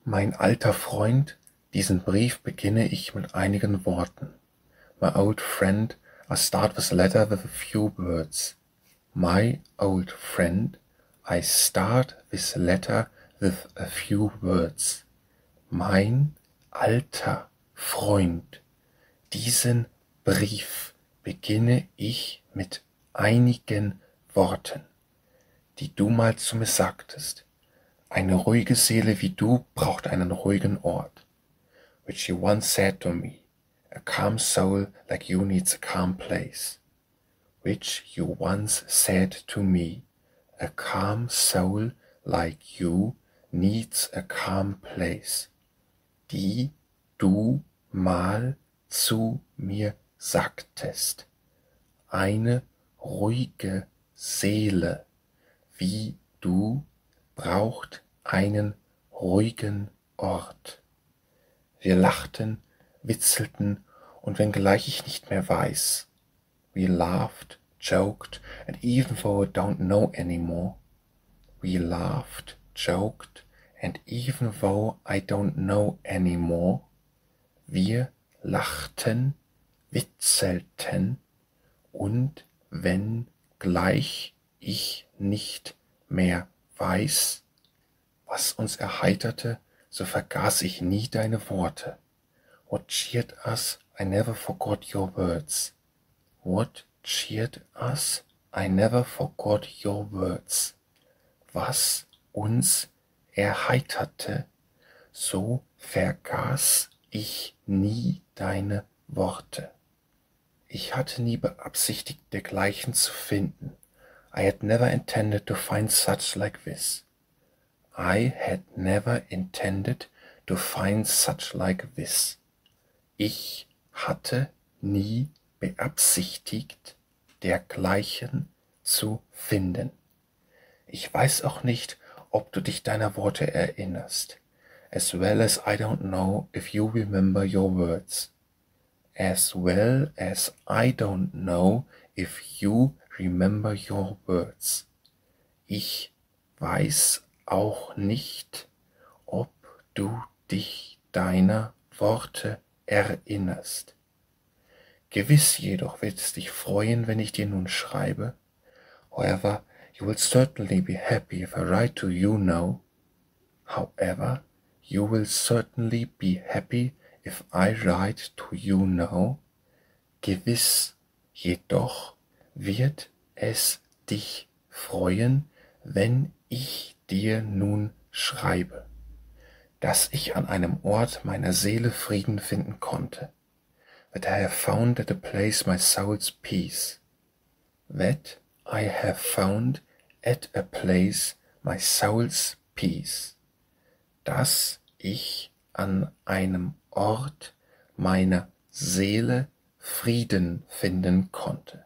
Mein alter Freund, diesen Brief beginne ich mit einigen Worten. My old friend, I start this letter with a few words. My old friend, I start this letter with a few words. Mein alter Freund, diesen Brief beginne ich mit einigen Worten, die du mal zu mir sagtest. Eine ruhige Seele wie du braucht einen ruhigen Ort. Which you once said to me, a calm soul like you needs a calm place. Which you once said to me, a calm soul like you needs a calm place. Die du mal zu mir sagtest. Eine ruhige Seele wie du braucht einen ruhigen Ort. Wir lachten, witzelten, und wenngleich ich nicht mehr weiß, we laughed, joked, and even though I don't know anymore, we laughed, joked, and even though I don't know anymore, wir lachten, witzelten, und wenngleich ich nicht mehr weiß, was uns erheiterte, so vergaß ich nie deine Worte. What cheered us, I never forgot your words. What cheered us, I never forgot your words. Was uns erheiterte, so vergaß ich nie deine Worte. Ich hatte nie beabsichtigt, dergleichen zu finden. I had never intended to find such like this. I had never intended to find such like this. Ich hatte nie beabsichtigt, dergleichen zu finden. Ich weiß auch nicht, ob du dich deiner Worte erinnerst. As well as I don't know if you remember your words. As well as I don't know if you remember your words. Ich weiß auch nicht, ob du dich deiner Worte erinnerst. Gewiss jedoch wird es dich freuen, wenn ich dir nun schreibe. However, you will certainly be happy if I write to you now. However, you will certainly be happy if I write to you now. Gewiss jedoch wird es dich freuen, wenn ich dir nun schreibe, dass ich an einem Ort meiner Seele Frieden finden konnte, that I have found at a place my soul's peace, that I have found at a place my soul's peace, dass ich an einem Ort meiner Seele Frieden finden konnte.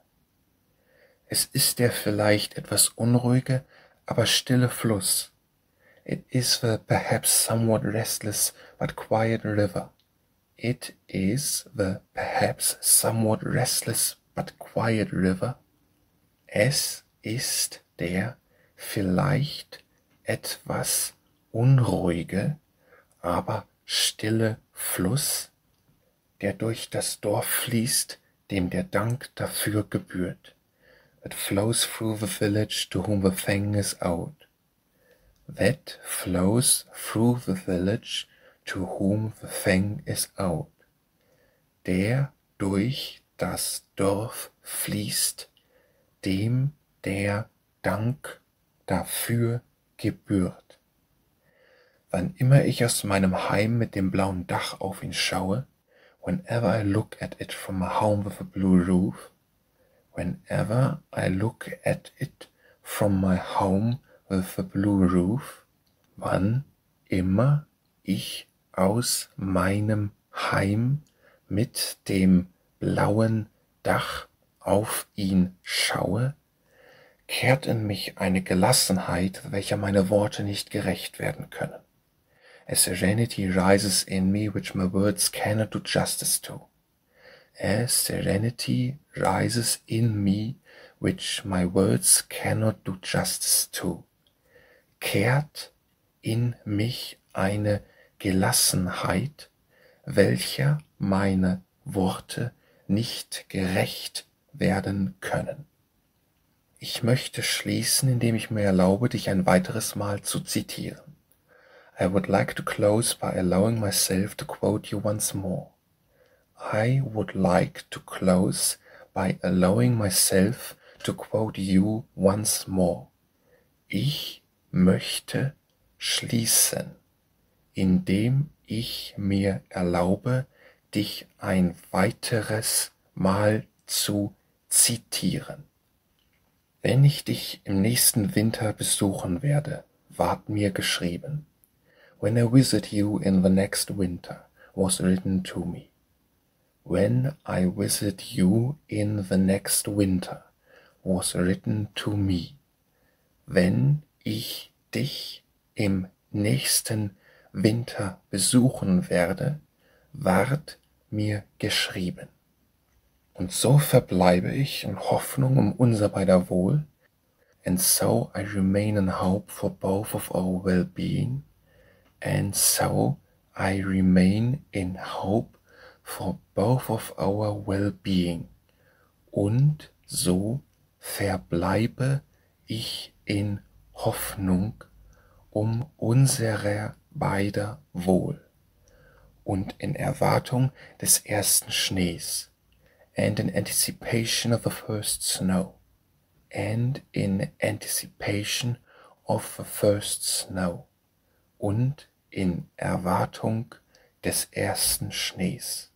Es ist der vielleicht etwas unruhige, aber stille Fluss. It is the perhaps somewhat restless but quiet river. It is the perhaps somewhat restless but quiet river. Es ist der vielleicht etwas unruhige, aber stille Fluss, der durch das Dorf fließt, dem der Dank dafür gebührt. That flows through the village to whom the thank is owed. That flows through the village to whom the thank is owed. Der durch das Dorf fließt, dem der Dank dafür gebührt. Wann immer ich aus meinem Heim mit dem blauen Dach auf ihn schaue, whenever I look at it from a home with a blue roof, whenever I look at it from my home with a blue roof, wann immer ich aus meinem Heim mit dem blauen Dach auf ihn schaue, kehrt in mich eine Gelassenheit, welcher meine Worte nicht gerecht werden können. A serenity rises in me which my words cannot do justice to. A serenity rises in me which my words cannot do justice to. Kehrt in mich eine Gelassenheit, welcher meine Worte nicht gerecht werden können. Ich möchte schließen, indem ich mir erlaube, dich ein weiteres Mal zu zitieren. I would like to close by allowing myself to quote you once more. I would like to close by allowing myself to quote you once more. Ich möchte schließen, indem ich mir erlaube, dich ein weiteres Mal zu zitieren. Wenn ich dich im nächsten Winter besuchen werde, ward mir geschrieben. When I visit you in the next winter, was written to me. When I visit you in the next winter, was written to me. Wenn ich dich im nächsten Winter besuchen werde, ward mir geschrieben. Und so verbleibe ich in Hoffnung um unser beider Wohl, and so I remain in hope for both of our well-being, and so I remain in hope for both of our well-being. Und so verbleibe ich in Hoffnung um unserer beider Wohl und in Erwartung des ersten Schnees, and in anticipation of the first snow, and in anticipation of the first snow, und in Erwartung des ersten Schnees.